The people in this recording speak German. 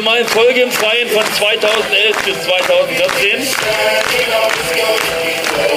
allgemein Folge im Freien von 2011 bis 2014.